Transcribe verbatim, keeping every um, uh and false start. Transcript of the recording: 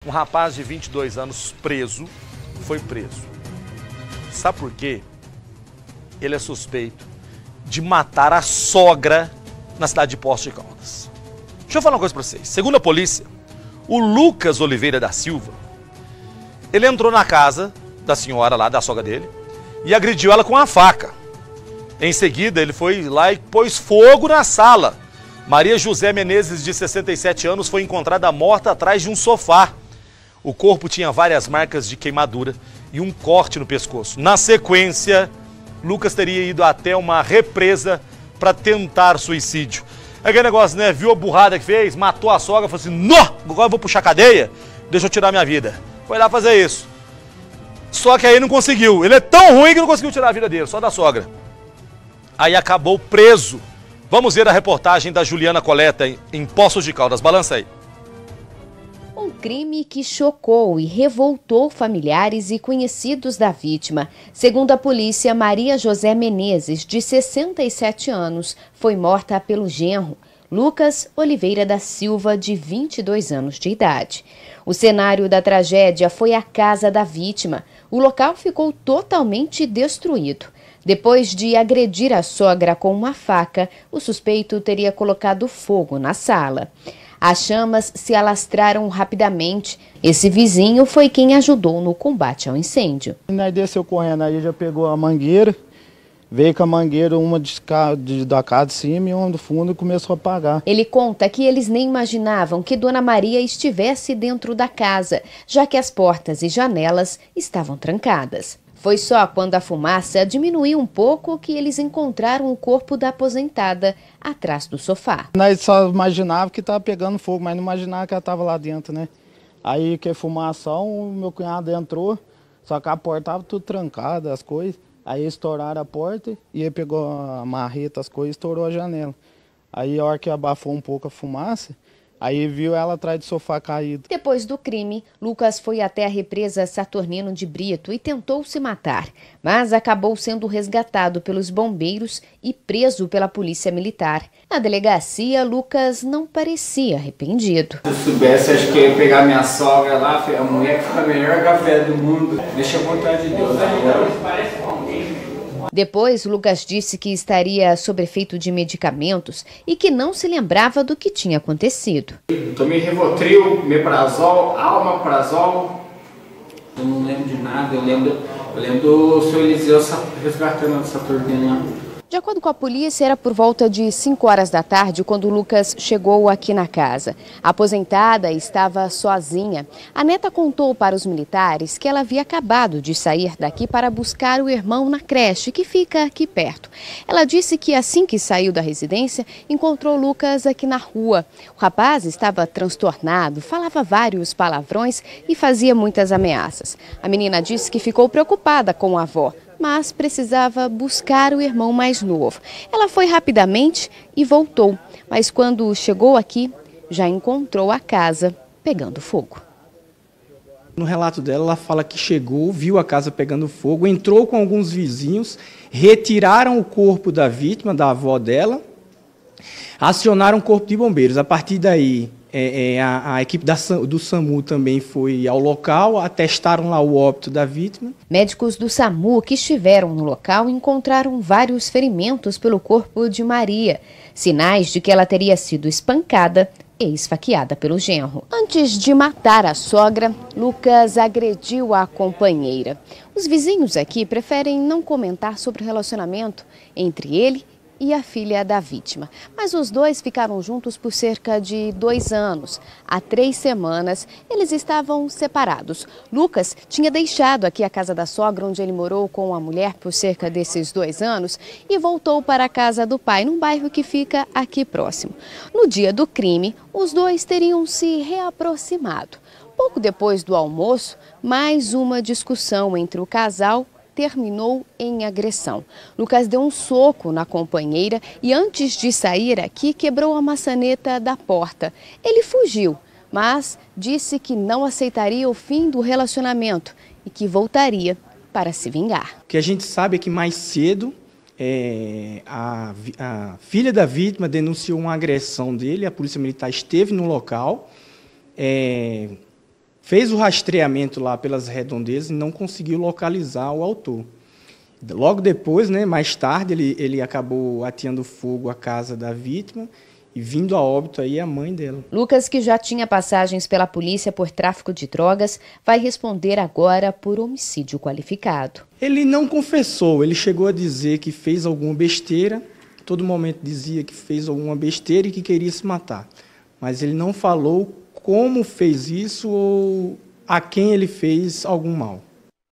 Um rapaz de vinte e dois anos preso, foi preso. Sabe por quê? Ele é suspeito de matar a sogra na cidade de Poços de Caldas. Deixa eu falar uma coisa pra vocês. Segundo a polícia, o Lucas Oliveira da Silva, ele entrou na casa da senhora lá, da sogra dele, e agrediu ela com uma faca. Em seguida, ele foi lá e pôs fogo na sala. Maria José Menezes, de sessenta e sete anos, foi encontrada morta atrás de um sofá. O corpo tinha várias marcas de queimadura e um corte no pescoço. Na sequência, Lucas teria ido até uma represa para tentar suicídio. É aquele negócio, né? Viu a burrada que fez, matou a sogra, falou assim, nó, agora eu vou puxar cadeia, deixa eu tirar minha vida. Foi lá fazer isso. Só que aí não conseguiu. Ele é tão ruim que não conseguiu tirar a vida dele, só da sogra. Aí acabou preso. Vamos ver a reportagem da Juliana Coleta em Poços de Caldas. Balança aí. Um crime que chocou e revoltou familiares e conhecidos da vítima. Segundo a polícia, Maria José Menezes, de sessenta e sete anos, foi morta pelo genro, Lucas Oliveira da Silva, de vinte e dois anos de idade. O cenário da tragédia foi a casa da vítima. O local ficou totalmente destruído. Depois de agredir a sogra com uma faca, o suspeito teria colocado fogo na sala. As chamas se alastraram rapidamente. Esse vizinho foi quem ajudou no combate ao incêndio. Aí desceu correndo, aí já pegou a mangueira, veio com a mangueira, uma de, de, da casa de cima e uma do fundo, e começou a apagar. Ele conta que eles nem imaginavam que Dona Maria estivesse dentro da casa, já que as portas e janelas estavam trancadas. Foi só quando a fumaça diminuiu um pouco que eles encontraram o corpo da aposentada atrás do sofá. Nós só imaginava que estava pegando fogo, mas não imaginava que ela estava lá dentro, né? Aí que fumação, o meu cunhado entrou, só que a porta estava tudo trancada, as coisas. Aí estouraram a porta e ele pegou a marreta, as coisas, e estourou a janela. Aí a hora que abafou um pouco a fumaça, aí viu ela atrás do sofá caído. Depois do crime, Lucas foi até a represa Saturnino de Brito e tentou se matar, mas acabou sendo resgatado pelos bombeiros e preso pela polícia militar. Na delegacia, Lucas não parecia arrependido. Se eu soubesse, acho que ia pegar minha sogra lá, a mulher que foi a melhor café do mundo. Deixa a vontade de Deus agora. Depois, Lucas disse que estaria sob efeito de medicamentos e que não se lembrava do que tinha acontecido. Tomei Rivotril, Meprazol, Almaprazol. Eu não lembro de nada, eu lembro, eu lembro do seu Eliseu resgatando essa turbina. De acordo com a polícia, era por volta de cinco horas da tarde quando Lucas chegou aqui na casa. A aposentada estava sozinha. A neta contou para os militares que ela havia acabado de sair daqui para buscar o irmão na creche, que fica aqui perto. Ela disse que assim que saiu da residência, encontrou Lucas aqui na rua. O rapaz estava transtornado, falava vários palavrões e fazia muitas ameaças. A menina disse que ficou preocupada com a avó, mas precisava buscar o irmão mais novo. Ela foi rapidamente e voltou, mas quando chegou aqui, já encontrou a casa pegando fogo. No relato dela, ela fala que chegou, viu a casa pegando fogo, entrou com alguns vizinhos, retiraram o corpo da vítima, da avó dela, acionaram o corpo de bombeiros. A partir daí, É, é, a, a equipe da, do SAMU também foi ao local, atestaram lá o óbito da vítima. Médicos do SAMU que estiveram no local encontraram vários ferimentos pelo corpo de Maria, sinais de que ela teria sido espancada e esfaqueada pelo genro. Antes de matar a sogra, Lucas agrediu a companheira. Os vizinhos aqui preferem não comentar sobre o relacionamento entre ele e a filha da vítima. Mas os dois ficaram juntos por cerca de dois anos. Há três semanas, eles estavam separados. Lucas tinha deixado aqui a casa da sogra, onde ele morou com a mulher por cerca desses dois anos, e voltou para a casa do pai, num bairro que fica aqui próximo. No dia do crime, os dois teriam se reaproximado. Pouco depois do almoço, mais uma discussão entre o casal terminou em agressão. Lucas deu um soco na companheira e antes de sair aqui quebrou a maçaneta da porta. Ele fugiu, mas disse que não aceitaria o fim do relacionamento e que voltaria para se vingar. O que a gente sabe é que mais cedo é, a, a filha da vítima denunciou uma agressão dele, a polícia militar esteve no local, é, fez o rastreamento lá pelas redondezas e não conseguiu localizar o autor. Logo depois, né, mais tarde, ele, ele acabou ateando fogo à casa da vítima e vindo a óbito aí a mãe dela. Lucas, que já tinha passagens pela polícia por tráfico de drogas, vai responder agora por homicídio qualificado. Ele não confessou, ele chegou a dizer que fez alguma besteira, todo momento dizia que fez alguma besteira e que queria se matar. Mas ele não falou como fez isso ou a quem ele fez algum mal.